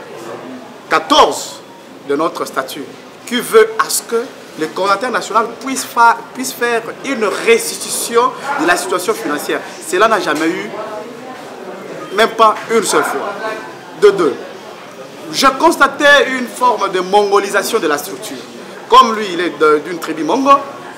Speaker 1: 14 de notre statut qui veut à ce que le coordinateur national puisse faire une restitution de la situation financière. Cela n'a jamais eu, même pas une seule fois. De deux, je constatais une forme de mongolisation de la structure. Comme lui, il est d'une tribu mongo,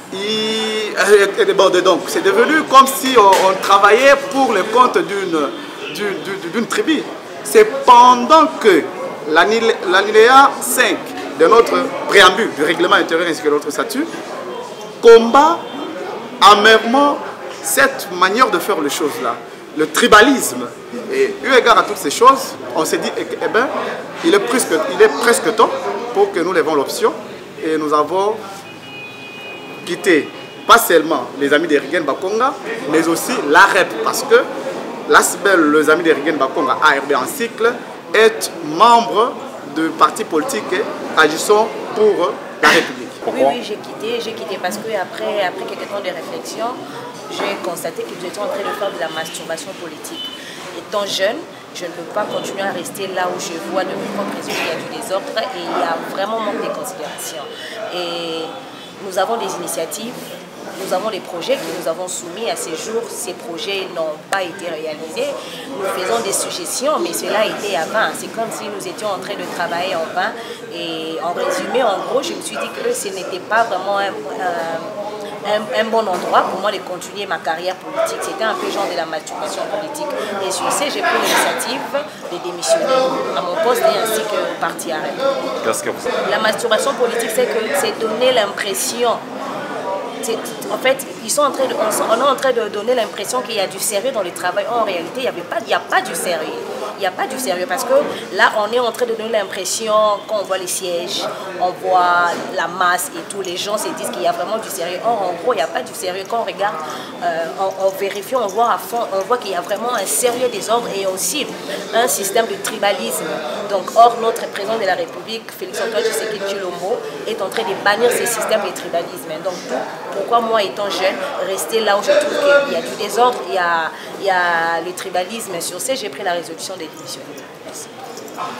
Speaker 1: donc c'est devenu comme si on travaillait pour le compte d'une tribu. C'est pendant que l'alinéa 5 de notre préambule du règlement intérieur ainsi que notre statut combat amèrement cette manière de faire les choses-là, le tribalisme. Et eu égard à toutes ces choses, on s'est dit, eh bien, il est presque temps pour que nous levons l'option. Et nous avons quitté pas seulement les Amis d'Eriken Bakonga, mais aussi l'AREP, parce que l'ASBEL, les Amis d'Eriken Bakonga, ARB en cycle, est membre du parti politique agissant pour la République.
Speaker 3: Oui, oui, j'ai quitté parce que après quelques temps de réflexion, j'ai constaté que nous étions en train de faire de la masturbation politique. Étant jeune, je ne peux pas continuer à rester là où je vois de mon propre réseau qu'il y a du désordre et il y a vraiment manque de considération. Et nous avons des initiatives, nous avons des projets que nous avons soumis à ces jours. Ces projets n'ont pas été réalisés. Nous faisons des suggestions, mais cela a été à vain. C'est comme si nous étions en train de travailler en vain. Et en résumé, en gros, je me suis dit que ce n'était pas vraiment un bon endroit pour moi de continuer ma carrière politique. C'était un peu genre de la masturbation politique. Et sur ce, j'ai pris l'initiative de démissionner à mon poste et ainsi que au parti AREP.
Speaker 8: Qu'est-ce que vous...
Speaker 3: La masturbation politique, c'est donner l'impression... En fait, on est en train de donner l'impression qu'il y a du sérieux dans le travail. En réalité, il n'y a pas du sérieux. Il n'y a pas du sérieux parce que là, on est en train de donner l'impression, quand on voit les sièges, on voit la masse et tout, les gens se disent qu'il y a vraiment du sérieux. Or, en gros, il n'y a pas du sérieux. Quand on regarde, on vérifie, on voit à fond, on voit qu'il y a vraiment un sérieux désordre et aussi un système de tribalisme. Donc, or, notre président de la République, Félix-Antoine Tshisekedi Tshilombo, est en train de bannir ces systèmes de tribalisme. Donc, pourquoi moi, étant jeune, rester là où je trouve qu'il y a du désordre, il y a le tribalisme sur ce, j'ai pris la résolution de démissionner. Merci.